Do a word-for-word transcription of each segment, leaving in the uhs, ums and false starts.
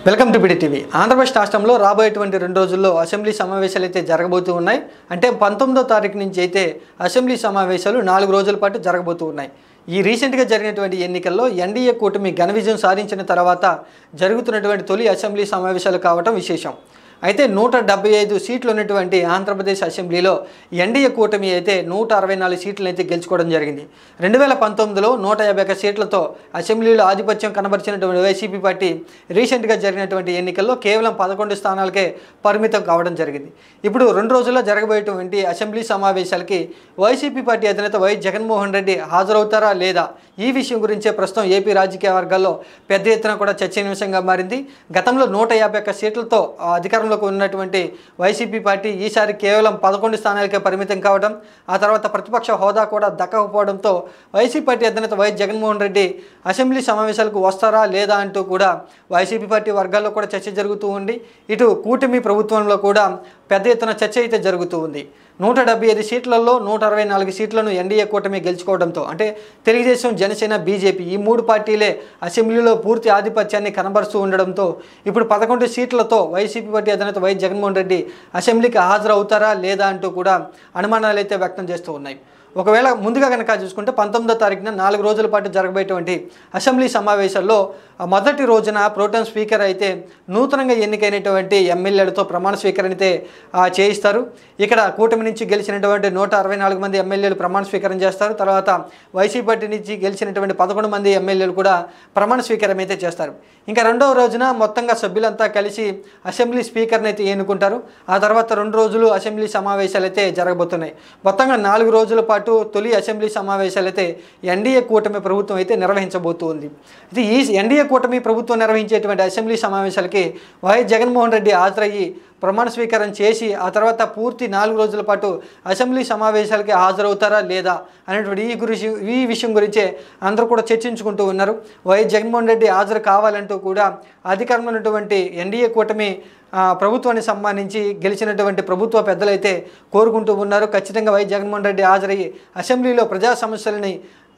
Welcome to బిడిటీవీ. Andhra Pradesh రాష్ట్రంలో రాబోయేటువంటి రెండు రోజుల్లో అసెంబ్లీ సమావేశాలు అయితే జరగబోతూ ఉన్నాయి. అంటే పంతొమ్మిదో తారీఖు నుంచి అయితే అసెంబ్లీ సమావేశాలు నాలుగు రోజుల పాటు జరగబోతూ ఉన్నాయి. ఈ రీసెంట్గా జరిగినటువంటి ఎన్నికల్లో ఎన్డీఏ కూటమి ఘన విజయం సాధించిన తర్వాత జరుగుతున్నటువంటి తొలి అసెంబ్లీ సమావేశాలు కావటం విశేషం. అయితే నూట డెబ్బై ఐదు సీట్లు ఉన్నటువంటి ఆంధ్రప్రదేశ్ అసెంబ్లీలో ఎన్డీఏ కూటమి అయితే నూట అరవై నాలుగు సీట్లను అయితే గెలుచుకోవడం జరిగింది. రెండు వేల పంతొమ్మిదిలో నూట యాభై ఒక్క సీట్లతో అసెంబ్లీలో ఆధిపత్యం కనబరిచినటువంటి వైసీపీ పార్టీ రీసెంట్గా జరిగినటువంటి ఎన్నికల్లో కేవలం పదకొండు స్థానాలకే పరిమితం కావడం జరిగింది. ఇప్పుడు రెండు రోజుల్లో జరగబోయేటువంటి అసెంబ్లీ సమావేశాలకి వైసీపీ పార్టీ అధినేత వైఎస్ జగన్మోహన్ రెడ్డి హాజరవుతారా లేదా, ఈ విషయం గురించే ప్రస్తుతం ఏపీ రాజకీయ వర్గాల్లో పెద్ద ఎత్తున కూడా చర్చనీయాంశంగా మారింది. గతంలో నూట యాభై ఒక్క సీట్లతో అధికారం ఉన్నటువంటి వైసీపీ పార్టీ ఈసారి కేవలం పదకొండు స్థానాలకే పరిమితం కావడం, ఆ తర్వాత ప్రతిపక్ష హోదా కూడా దక్కకపోవడంతో వైసీపీ పార్టీ అధినేత వైఎస్ జగన్మోహన్ రెడ్డి అసెంబ్లీ సమావేశాలకు వస్తారా లేదా అంటూ కూడా వైసీపీ పార్టీ వర్గాల్లో కూడా చర్చ జరుగుతూ ఉంది. ఇటు కూటమి ప్రభుత్వంలో కూడా పెద్ద ఎత్తున చర్చ అయితే జరుగుతూ ఉంది. నూట డెబ్బై ఐదు సీట్లలో నూట అరవై నాలుగు సీట్లను ఎన్డీఏ కూటమి గెలుచుకోవడంతో, అంటే తెలుగుదేశం, జనసేన, బీజేపీ ఈ మూడు పార్టీలే అసెంబ్లీలో పూర్తి ఆధిపత్యాన్ని కనబరుస్తూ ఉండడంతో ఇప్పుడు పదకొండు సీట్లతో వైసీపీ పార్టీ అధినేత వైఎస్ జగన్మోహన్ రెడ్డి అసెంబ్లీకి హాజరవుతారా లేదా అంటూ కూడా అనుమానాలు అయితే వ్యక్తం చేస్తూ ఉన్నాయి. ఒకవేళ ముందుగా కనుక చూసుకుంటే పంతొమ్మిదో తారీఖున నాలుగు రోజుల పాటు జరగబోయేటువంటి అసెంబ్లీ సమావేశాల్లో మొదటి రోజున ప్రోటెం స్పీకర్ అయితే నూతనంగా ఎన్నికైనటువంటి ఎమ్మెల్యేలతో ప్రమాణ స్వీకరణ అయితే చేయిస్తారు. ఇక్కడ కూటమి నుంచి గెలిచినటువంటి నూట అరవై నాలుగు మంది ఎమ్మెల్యేలు ప్రమాణ స్వీకారం చేస్తారు. తర్వాత వైసీపీ పార్టీ నుంచి గెలిచినటువంటి పదకొండు మంది ఎమ్మెల్యేలు కూడా ప్రమాణ స్వీకారం అయితే చేస్తారు. ఇంకా రెండవ రోజున మొత్తంగా సభ్యులంతా కలిసి అసెంబ్లీ స్పీకర్ని అయితే ఎన్నుకుంటారు. ఆ తర్వాత రెండు రోజులు అసెంబ్లీ సమావేశాలు అయితే జరగబోతున్నాయి. మొత్తంగా నాలుగు రోజుల పాటు తొలి అసెంబ్లీ సమావేశాలు అయితే ఎన్డీఏ కూటమి ప్రభుత్వం అయితే నిర్వహించబోతుంది. అయితే ఈ ఎన్డీఏ కూటమి ప్రభుత్వం నిర్వహించేటువంటి అసెంబ్లీ సమావేశాలకి వైఎస్ జగన్మోహన్ రెడ్డి హాజరయ్యి ప్రమాణ స్వీకారం చేసి ఆ తర్వాత పూర్తి నాలుగు రోజుల పాటు అసెంబ్లీ సమావేశాలకి హాజరవుతారా లేదా అనేటువంటి ఈ గురించి ఈ విషయం గురించే అందరూ కూడా చర్చించుకుంటూ ఉన్నారు. వైఎస్ జగన్మోహన్ రెడ్డి హాజరు కావాలంటూ కూడా అధికారంలో ఉన్నటువంటి ఎన్డీఏ కూటమి ప్రభుత్వాన్ని సంబంధించి గెలిచినటువంటి ప్రభుత్వ పెద్దలైతే కోరుకుంటూ ఉన్నారు. ఖచ్చితంగా వైఎస్ జగన్మోహన్ రెడ్డి హాజరయ్యి అసెంబ్లీలో ప్రజా సమస్యలని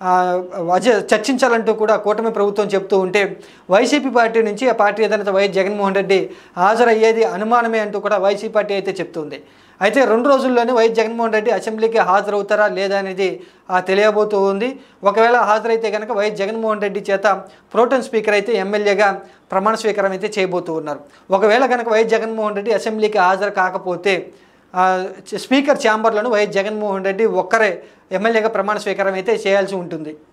చర్చించాలంటూ కూడా కూటమి ప్రభుత్వం చెప్తూ ఉంటే వైసీపీ పార్టీ నుంచి ఆ పార్టీ అధినేత వైఎస్ జగన్మోహన్ రెడ్డి హాజరయ్యేది అనుమానమే అంటూ కూడా వైసీపీ పార్టీ అయితే చెప్తుంది. అయితే రెండు రోజుల్లోనే వైఎస్ జగన్మోహన్ రెడ్డి అసెంబ్లీకి హాజరవుతారా లేదా అనేది తెలియబోతూ ఉంది. ఒకవేళ హాజరైతే కనుక వైఎస్ జగన్మోహన్ రెడ్డి చేత ప్రోటెం స్పీకర్ అయితే ఎమ్మెల్యేగా ప్రమాణ స్వీకారం అయితే చేయబోతూ ఉన్నారు. ఒకవేళ కనుక వైఎస్ జగన్మోహన్ రెడ్డి అసెంబ్లీకి హాజరు కాకపోతే స్పీకర్ ఛాంబర్లను వైఎస్ జగన్మోహన్ రెడ్డి ఒక్కరే ఎమ్మెల్యేగా ప్రమాణ స్వీకారం అయితే చేయాల్సి ఉంటుంది.